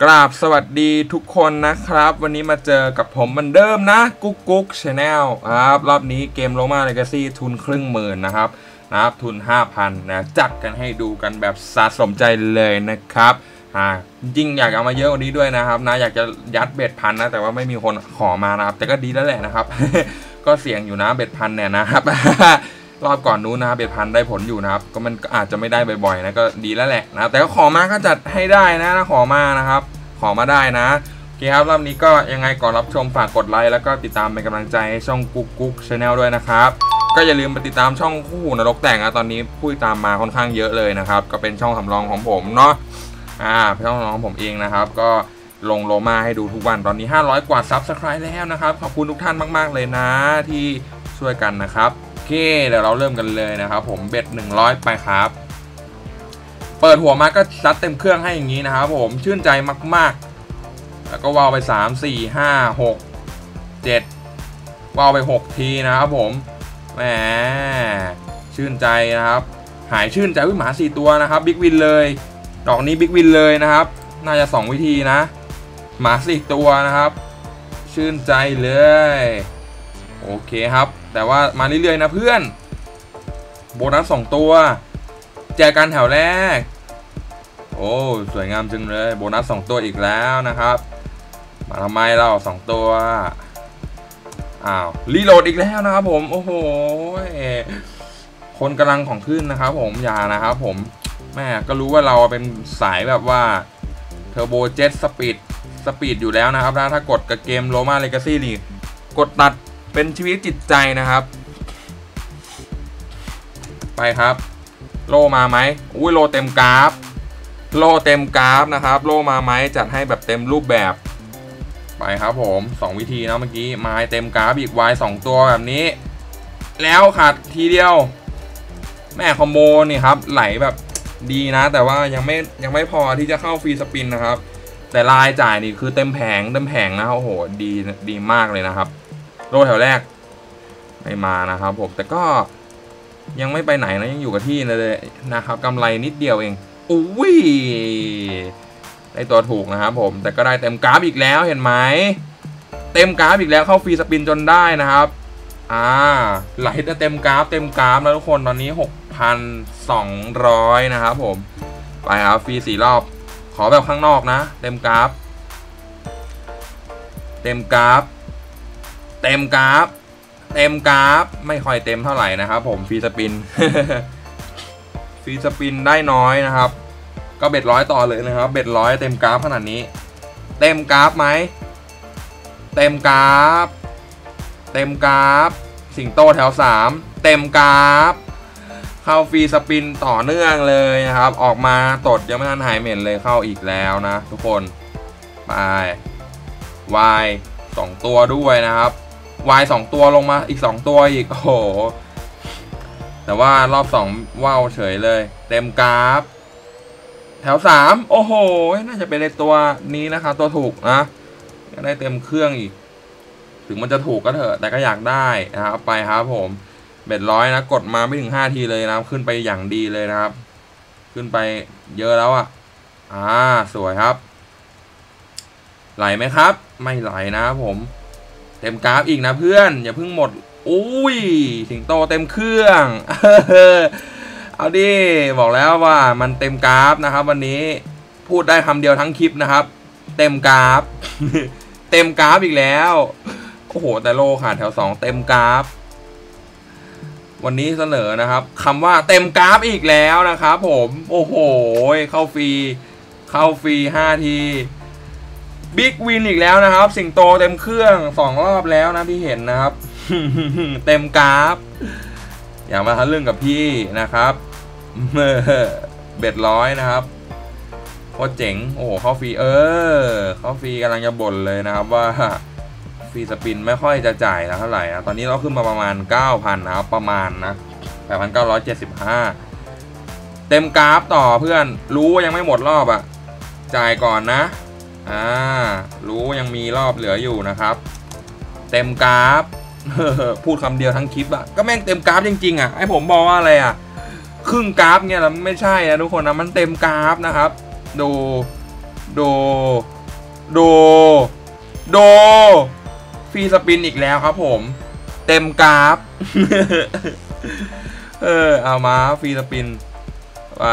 กราบสวัสดีทุกคนนะครับวันนี้มาเจอกับผมเหมือนเดิมนะกุ๊กชาแนลครับรอบนี้เกมโรม่าเลกาซี่ทุน1,000,000นะครับทุน 5,000 นะจัดกันให้ดูกันแบบสะสมใจเลยนะครับจริงอยากเอามาเยอะกว่านี้ด้วยนะครับนะอยากจะยัดเบ็ดพันนะแต่ว่าไม่มีคนขอมานะครับแต่ก็ดีแล้วแหละนะครับ ก็เสี่ยงอยู่นะเบ็ดพันเนี่ยนะครับ รอบก่อนนู้นนะครับเบ็ดพันได้ผลอยู่นะครับก็มันอาจจะไม่ได้บ่อยๆนะก็ดีแล้วแหละนะแต่ก็ขอมาก็จัดให้ได้นะขอมานะครับขอมาได้นะโอเคครับรอบนี้ก็ยังไงก่อนรับชมฝากกดไลค์แล้วก็ติดตามเป็นกำลังใจให้ช่องกุ๊กชาแนลด้วยนะครับก็อย่าลืมไปติดตามช่องคู่หูนรกแต่งนะตอนนี้ผู้ติดตามมาค่อนข้างเยอะเลยนะครับก็เป็นช่องสำรองของผมเนาะช่องสำรองของผมเองนะครับก็ลงโรม่าให้ดูทุกวันตอนนี้500 กว่าซับสไครต์แล้วนะครับขอบคุณทุกท่านมากๆเลยนะที่ช่วยกันนะครับโอเคเดี๋ยวเราเริ่มกันเลยนะครับผมเบ็ด100ไปครับเปิดหัวมาก็ซัดเต็มเครื่องให้อย่างนี้นะครับผมชื่นใจมากๆแล้วก็วาวไป3 4 5 6 7วาวไป6ทีนะครับผมแหมชื่นใจนะครับหายชื่นใจหมา4ตัวนะครับบิ๊กวินเลยดอกนี้บิ๊กวินเลยนะครับน่าจะ2วิธีนะหมา4ตัวนะครับชื่นใจเลยโอเคครับแต่ว่ามาเรื่อยๆนะเพื่อนโบนัส2ตัวแจกกันแถวแรกโอ้สวยงามจังเลยโบนัส2ตัวอีกแล้วนะครับมาทำไมเรา2ตัวรีโหลดอีกแล้วนะครับผมโอ้โหคนกำลังของขึ้นนะครับผมอย่านะครับผมแม่ก็รู้ว่าเราเป็นสายแบบว่าเทอร์โบเจ็ตสปีดอยู่แล้วนะครับถ้ากดกับเกมโรม่าเลกาซี่นี่กดตัดเป็นชีวิตจิตใจนะครับไปครับโลมาไหมอุ้ยโลเต็มกราฟนะครับโลมาไหมจัดให้แบบเต็มรูปแบบไปครับผม2วิธีนะเมื่อกี้ไม้เต็มกราฟอีก Y 2ตัวแบบนี้แล้วขาดทีเดียวแม่คอมโบนี่ครับไหลแบบดีนะแต่ว่ายังไม่พอที่จะเข้าฟรีสปินนะครับแต่รายจ่ายนี่คือเต็มแผงนะโอ้โหดีมากเลยนะครับโลแถวแรกไม่มานะครับผมแต่ก็ยังไม่ไปไหนนะยังอยู่กับที่เลยนะครับกำไรนิดเดียวเองอุ้ยได้ตัวถูกนะครับผมแต่ก็ได้เต็มกราฟอีกแล้วเห็นไหมเต็มกราฟอีกแล้วเข้าฟรีสปินจนได้นะครับไหลเต็มกราฟแล้วทุกคนตอนนี้ 6,200 นะครับผมไปครับฟรี4 รอบขอแบบข้างนอกนะเต็มกราฟไม่ค่อยเต็มเท่าไหร่นะครับผมฟรีสปิน ฟรีสปินได้น้อยนะครับก็เบ็ด100ต่อเลยนะครับเบ็ด100เต็มกราฟขนาดนี้เต็มกราฟไหมเต็มกราฟสิงโตแถว3เต็มกราฟเข้าฟรีสปินต่อเนื่องเลยนะครับออกมาตดยังไม่ทันหายเหม็นเลยเข้าอีกแล้วนะทุกคนไป Y 2 ตัวด้วยนะครับY 2 ตัวลงมาอีก2ตัวอีกโอ้โหแต่ว่ารอบ2ว้าวเฉยเลยเต็มกราฟแถว3โอ้โหน่าจะเป็นในตัวนี้นะครับตัวถูกนะได้เต็มเครื่องอีกถึงมันจะถูกก็เถอะแต่ก็อยากได้นะครับไปครับผมเบ็ด100นะกดมาไม่ถึง5 ทีเลยนะขึ้นไปอย่างดีเลยนะครับขึ้นไปเยอะแล้วสวยครับไหลไหมครับไม่ไหลนะครับผมเต็มกราฟอีกนะเพื่อนอย่าเพิ่งหมดอุ้ยสิงโตเต็มเครื่อง เอาดิบอกแล้วว่ามันเต็มกราฟนะครับวันนี้พูดได้คำเดียวทั้งคลิปนะครับเต็มกราฟ เต็มกราฟอีกแล้วโอ้โหแต่โลขาดแถว2เต็มกราฟวันนี้เสนอนะครับคำว่าเต็มกราฟอีกแล้วนะครับผมโอ้โหเข้าฟรี5 ทีบิ๊กวินอีกแล้วนะครับสิงโตเต็มเครื่อง2 รอบแล้วนะที่เห็นนะครับ เต็มกราฟอย่ามาทะลึ่งกับพี่นะครับเบ็ด100นะครับโคตรเจ๋งโอ้โหเข้าฟรีเข้าฟรีกำลังจะบ่นเลยนะครับว่าฟรีสปินไม่ค่อยจะจ่ายนะเท่าไหร่นะตอนนี้เราขึ้นมาประมาณ 9,000 นะครับประมาณนะ 8,975 เต็มกราฟต่อเพื่อนรู้ว่ายังไม่หมดรอบจ่ายก่อนนะรู้ยังมีรอบเหลืออยู่นะครับเต็มกราฟ พูดคำเดียวทั้งคลิปก็แม่งเต็มกราฟจริงๆไอ้ผมบอกว่าอะไรครึ่งกราฟเนี่ยเราไม่ใช่นะทุกคนนะมันเต็มกราฟนะครับดูโดฟรีสปินอีกแล้วครับผมเต็มกราฟ เอามาฟรีสปินไป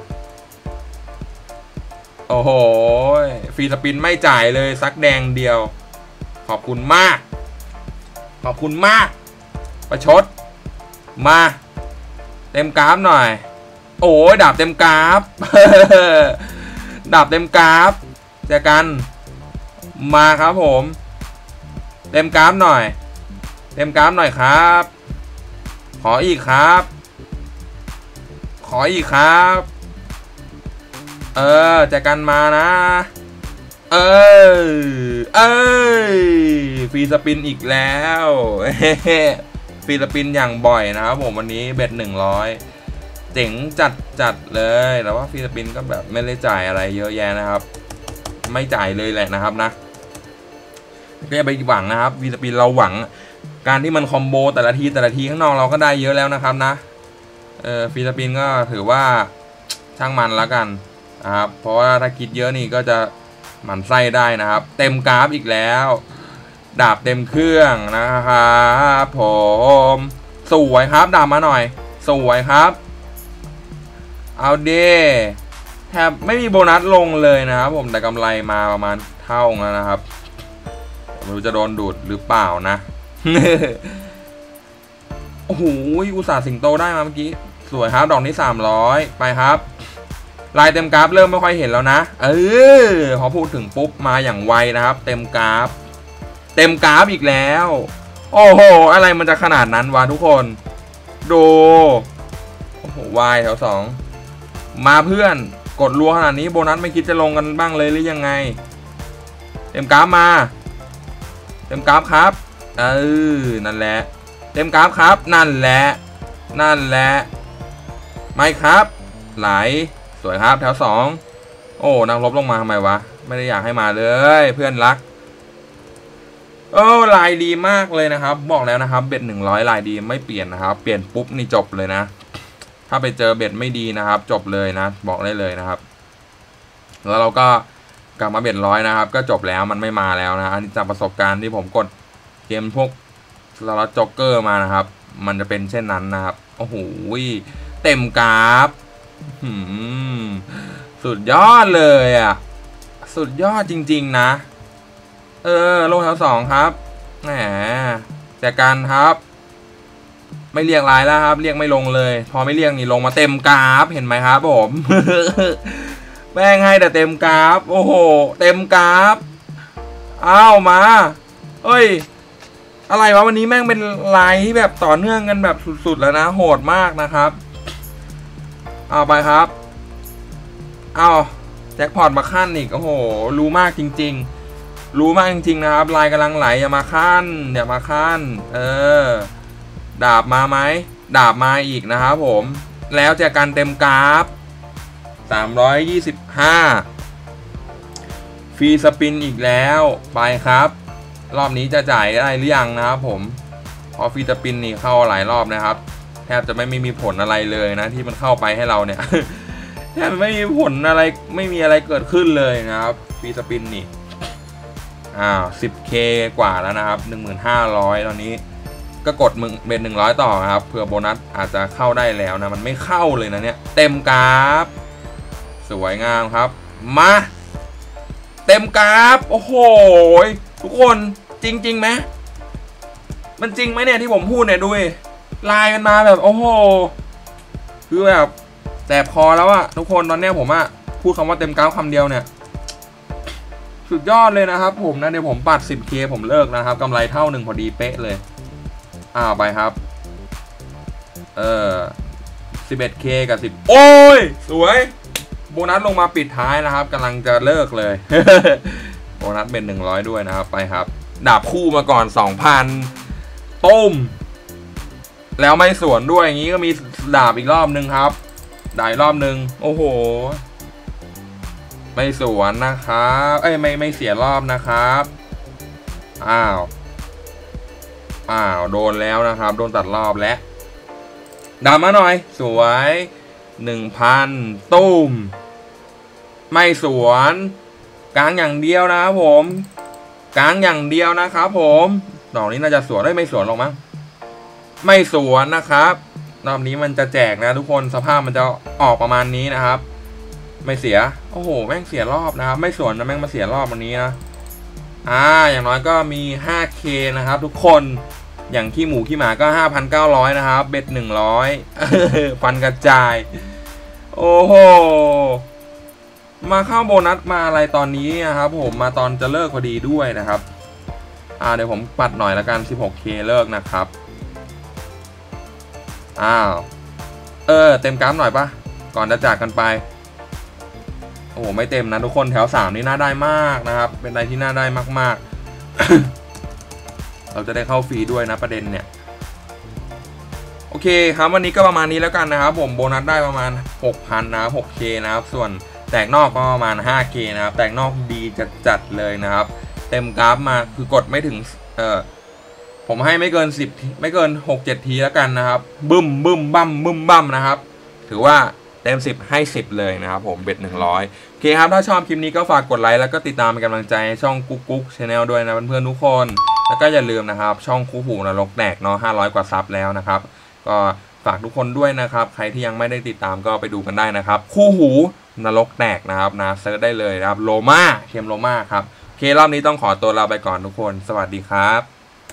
โอ้โหฟรีสปินไม่จ่ายเลยสักแดงเดียวขอบคุณมากขอบคุณมากประชดมาเต็มกราฟหน่อยโอ้ยดาบเต็มกราฟ ดาบเต็มกราฟเจอกันมาครับผมเต็มกราฟหน่อยเต็มกราฟหน่อยครับขออีกครับขออีกครับเจอกันมานะฟรีสปินอีกแล้วฟรีสปินอย่างบ่อยนะครับผมวันนี้เบ็ด100เจ๋งจัดเลยแต่ว่าฟรีสปินก็แบบไม่ได้จ่ายอะไรเยอะแยะนะครับไม่จ่ายเลยแหละนะครับนะก็อย่าไปหวังนะครับฟรีสปินเราหวังการที่มันคอมโบแต่ละทีข้างนอกเราก็ได้เยอะแล้วนะครับนะฟรีสปินก็ถือว่าช่างมันแล้วกันนะครับเพราะว่าถ้าคิดเยอะนี่ก็จะหมั่นไส้ได้นะครับเต็มกราฟอีกแล้วดาบเต็มเครื่องนะครับผมสวยครับดาบมาหน่อยสวยครับเอาเด้แทบไม่มีโบนัสลงเลยนะครับผมแต่กำไรมาประมาณเท่าแล้วนะครับไม่รู้จะโดนดูดหรือเปล่านะ โอ้โหอุตส่าห์สิงโตได้มาเมื่อกี้สวยครับดอกนี้300ไปครับลายเต็มกราฟเริ่มไม่ค่อยเห็นแล้วนะพอพูดถึงปุ๊บมาอย่างไวนะครับเต็มกราฟอีกแล้วโอ้โหอะไรมันจะขนาดนั้นวะทุกคนดูโอ้โหวายแถว2มาเพื่อนกดรัวขนาดนี้โบนัสไม่คิดจะลงกันบ้างเลยหรือยังไงเต็มกราฟมาเต็มกราฟครับนั่นแหละเต็มกราฟครับนั่นแหละไม่ครับไหลสวยครับแถว2โอ้นักรบลงมาทำไมวะไม่ได้อยากให้มาเลยเพื่อนรักลายดีมากเลยนะครับบอกแล้วนะครับเบ็ด100ลายดีไม่เปลี่ยนนะครับเปลี่ยนปุ๊บนี่จบเลยนะถ้าไปเจอเบ็ดไม่ดีนะครับจบเลยนะบอกได้เลยนะครับแล้วเราก็กลับมาเบ็ด100นะครับก็จบแล้วมันไม่มาแล้วนะอันนี้จากประสบการณ์ที่ผมกดเกมพวกสล็อตจ็อกเกอร์มานะครับมันจะเป็นเช่นนั้นนะครับโอ้โหเต็มกราฟสุดยอดเลยอ่ะสุดยอดจริงๆนะลงแถว2ครับแหมจากการครับไม่เรียกลายแล้วครับเรียกไม่ลงเลยพอไม่เรียกนี่ลงมาเต็มกราฟเห็นไหมครับผม แม่งให้แต่เต็มกราฟโอ้โหเต็มกราฟอ้าวมาเอ้ยอะไรวะวันนี้แม่งเป็นลายที่แบบต่อเนื่องกันแบบสุดๆแล้วนะโหดมากนะครับเอาไปครับเอาแจ็คพอตมาขั้นอีกโอ้โหรู้มากจริงๆนะครับลายกำลังไหลอย่ามาขั้นดาบมาไหมดาบมาอีกนะครับผมแล้วจากการเต็มกราฟ325ฟรีสปินอีกแล้วไปครับรอบนี้จะจ่ายได้หรือยังนะครับผมพอฟรีสปินนี่เข้าหลายรอบนะครับแทบจะไม่มีผลอะไรเลยนะที่มันเข้าไปให้เราเนี่ย แทบไม่มีผลอะไรไม่มีอะไรเกิดขึ้นเลยนะครับฟรีสปินนี่10K กว่าแล้วนะครับ 1500 ตอนนี้ก็กดเบ็ด100ต่อครับเผื่อโบนัสอาจจะเข้าได้แล้วนะมันไม่เข้าเลยนะเนี่ยเต็มกราฟสวยงามครับมาเต็มกราฟโอ้โหทุกคนจริงไหมมันจริงไหมเนี่ยที่ผมพูดเนี่ยด้วยลายมันมาแบบโอ้โหคือแบบแสบคอแล้วอะทุกคนตอนเนี้ยผมอะพูดคำว่าเต็มกราฟคำเดียวเนี่ยสุดยอดเลยนะครับผมนะเดี๋ยวผมปัด 10K ผมเลิกนะครับกำไรเท่าหนึ่งพอดีเป๊ะเลยไปครับ11K กับ10โอ้ยสวยโบนัสลงมาปิดท้ายนะครับกำลังจะเลิกเลย โบนัสเป็น100ด้วยนะครับไปครับดาบคู่มาก่อน 2,000 ต้มแล้วไม่สวนด้วยอย่างนี้ก็มีดาบอีกรอบนึงครับได้รอบนึงโอ้โหไม่สวนนะครับไม่เสียรอบนะครับอ้าวโดนแล้วนะครับโดนตัดรอบแล้วดามาหน่อยสวย 1,000 ตุ้มไม่สวนกลางอย่างเดียวนะครับผมกลางอย่างเดียวนะครับผมดอกนี้น่าจะสวนได้ไม่สวนหรอกมั้งไม่สวนนะครับรอบนี้มันจะแจกนะทุกคนสภาพมันจะออกประมาณนี้นะครับไม่เสียโอ้โหแม่งเสียรอบนะครับไม่สวนนะแม่งมาเสียรอบวันนี้นะอย่างน้อยก็มี 5K นะครับทุกคนอย่างขี้หมูขี้หมาก็ 5,900 นะครับเบ็ด100ฟันกระจายโอ้โหมาเข้าโบนัสมาอะไรตอนนี้นะครับผมมาตอนจะเลิกพอดีด้วยนะครับเดี๋ยวผมปัดหน่อยละกัน 16K เลิกนะครับเต็มกราฟหน่อยปะก่อนจะจากกันไปโอ้โหไม่เต็มนะทุกคนแถว3นี่น่าได้มากนะครับเป็นอะไรที่น่าได้มากๆ เราจะได้เข้าฟรีด้วยนะประเด็นเนี่ยโอเคครับวันนี้ก็ประมาณนี้แล้วกันนะครับผมโบนัสได้ประมาณ 6,000 นะครับ 6K นะครับส่วนแตกนอกก็ประมาณ 5K นะครับแตกนอกดีจัดเลยนะครับเต็มกราฟมาคือกดไม่ถึงผมให้ไม่เกิน10ไม่เกิน 6-7 ทีแล้วกันนะครับบึ้มบั้มนะครับถือว่าเต็ม10ให้10เลยนะครับผมเบ็ด100โอเคครับถ้าชอบคลิปนี้ก็ฝากกดไลค์แล้วก็ติดตามเป็นกำลังใจให้ช่องกุ๊กชาแนลด้วยนะเพื่อนๆทุกคนแล้วก็อย่าลืมนะครับช่องคู่หูนรกแตกเนาะ500กว่าซับแล้วนะครับก็ฝากทุกคนด้วยนะครับใครที่ยังไม่ได้ติดตามก็ไปดูกันได้นะครับคู่หูนรกแตกนะครับนะเซิร์ชได้เลยนะครับโลมาเค็มโลมาครับโอเครอบนี้ต้องขอตัวลาไปก่อนทุกคนสวัสดีครับ